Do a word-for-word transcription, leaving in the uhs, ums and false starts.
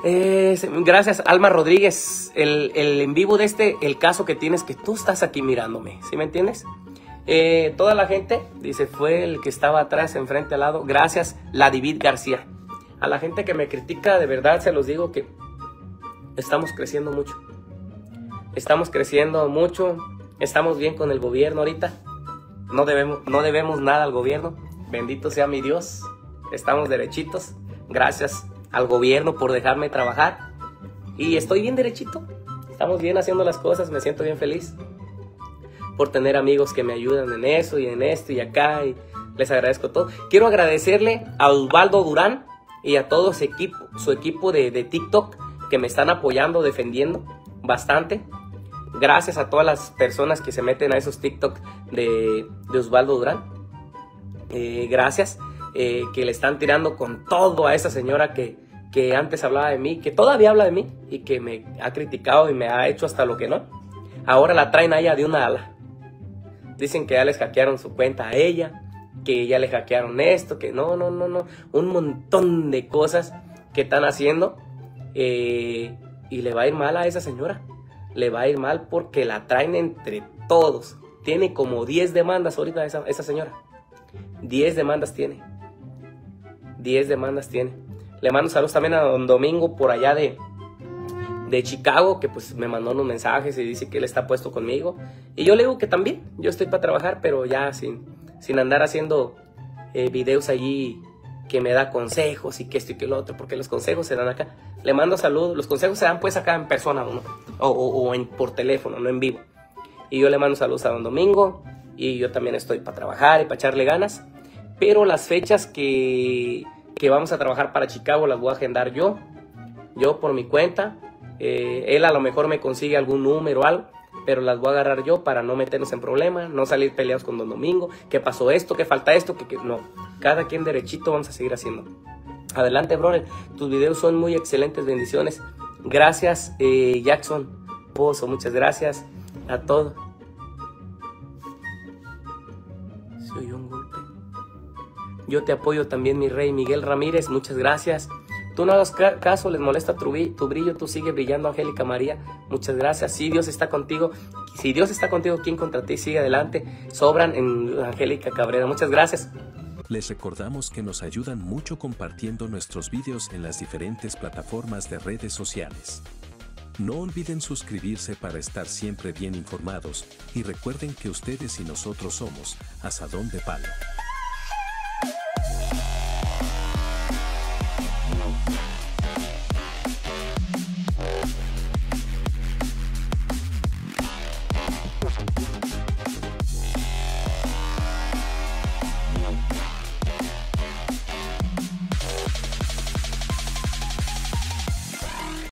Eh, gracias, Alma Rodríguez. El, el en vivo de este, el caso que tienes, que tú estás aquí mirándome, ¿sí me entiendes? Eh, toda la gente dice, fue el que estaba atrás, enfrente, al lado. Gracias, la David García. A la gente que me critica, de verdad se los digo que estamos creciendo mucho. Estamos creciendo mucho. Estamos bien con el gobierno ahorita. No debemos, no debemos nada al gobierno. Bendito sea mi Dios. Estamos derechitos. Gracias al gobierno por dejarme trabajar. Y estoy bien derechito. Estamos bien haciendo las cosas. Me siento bien feliz por tener amigos que me ayudan en eso y en esto y acá. Y les agradezco todo. Quiero agradecerle a Osvaldo Durán y a todo su equipo, su equipo de, de TikTok que me están apoyando, defendiendo bastante. Gracias a todas las personas que se meten a esos TikTok de, de Osvaldo Durán. Eh, gracias. Eh, que le están tirando con todo a esa señora que, que antes hablaba de mí, que todavía habla de mí y que me ha criticado y me ha hecho hasta lo que no. Ahora la traen a ella de una ala. Dicen que ya les hackearon su cuenta a ella, que ya le hackearon esto, que no, no, no, no. Un montón de cosas que están haciendo eh, y le va a ir mal a esa señora. Le va a ir mal porque la traen entre todos. Tiene como diez demandas ahorita esa, esa señora. diez demandas tiene. diez demandas tiene. Le mando saludos también a don Domingo por allá de, de Chicago, que pues me mandó unos mensajes y dice que él está puesto conmigo. Y yo le digo que también, yo estoy para trabajar, pero ya sin, sin andar haciendo eh, videos allí que me da consejos y que esto y que lo otro, porque los consejos se dan acá. Le mando saludos, los consejos se dan pues acá en persona uno, o, o, o en, por teléfono, no en vivo. Y yo le mando saludos a don Domingo, y yo también estoy para trabajar y para echarle ganas. Pero las fechas que, que vamos a trabajar para Chicago las voy a agendar yo, yo por mi cuenta. Eh, él a lo mejor me consigue algún número o algo, pero las voy a agarrar yo para no meternos en problemas, no salir peleados con don Domingo, que pasó esto, que falta esto, que, que no. Cada quien derechito vamos a seguir haciendo. Adelante, brother, tus videos son muy excelentes, bendiciones. Gracias, eh, Jackson Pozo, muchas gracias a todos. Se oyó un golpe. Yo te apoyo también, mi rey. Miguel Ramírez, muchas gracias. Tú no hagas caso, les molesta tu, tu brillo, tú sigue brillando, Angélica María. Muchas gracias. Sí, Dios está contigo. Si Dios está contigo, ¿quién contra ti? Sigue adelante. Sobran en Angélica Cabrera. Muchas gracias. Les recordamos que nos ayudan mucho compartiendo nuestros vídeos en las diferentes plataformas de redes sociales. No olviden suscribirse para estar siempre bien informados y recuerden que ustedes y nosotros somos Asadón de Palo.